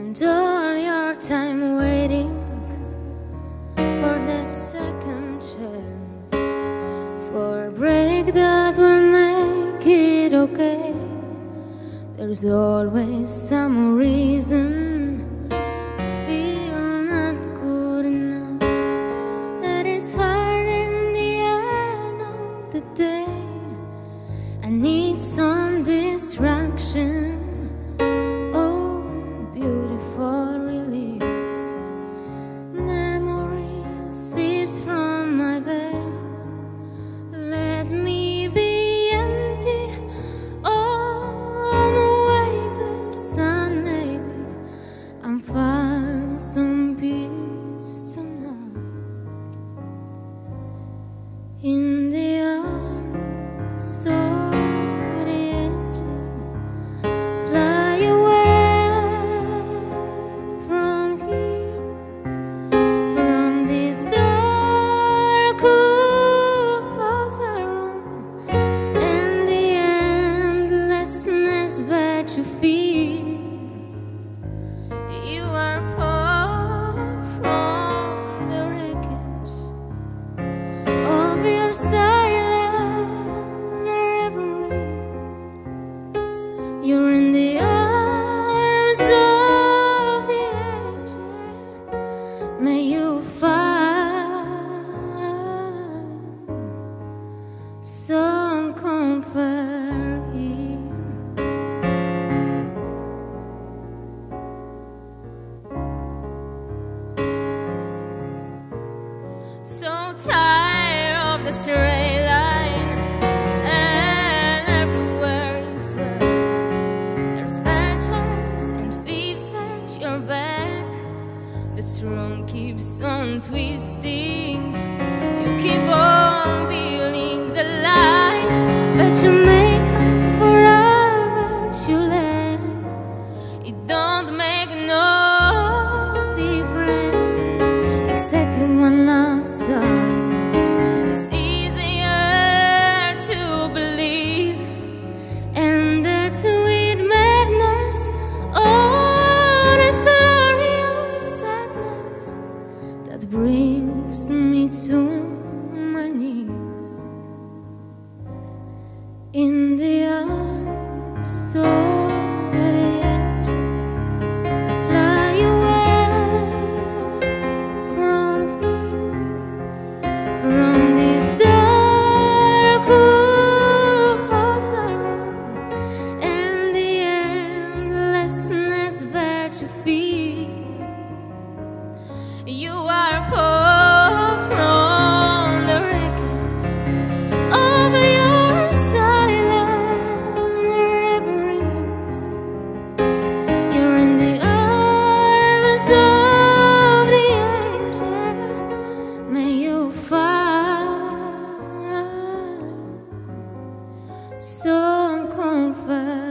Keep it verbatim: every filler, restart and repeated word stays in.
And all your time waiting for that second chance, for a break that will make it okay. There's always some reason to feel not good enough, that it's hard in the end of the day. I need some distraction, oh, beautiful release. Memory seeps from my veins. Let me be empty, oh, I'm weightless, and maybe I'm find some peace tonight in the arms of that you feel. You are pulled from the wreckage of your silent reveries. You're in the arms of the angel. May you find some comfort here. So tired of the straight line, and everywhere you turn there's vultures and thieves at your back. The storm keeps on twisting. You keep on believing the lies, but you make up for all that you lack. It don't make no difference, except in one last time. It's easier to believe, and that sweet madness, oh, this glorious sadness that brings me to my knees in the arms of the angel. Fly away from here, from this dark cool hotel room, and the endlessness that you feel. You are pulled from the wreckage of your silent reveries. You're in the arms of the angel. May you find some comfort.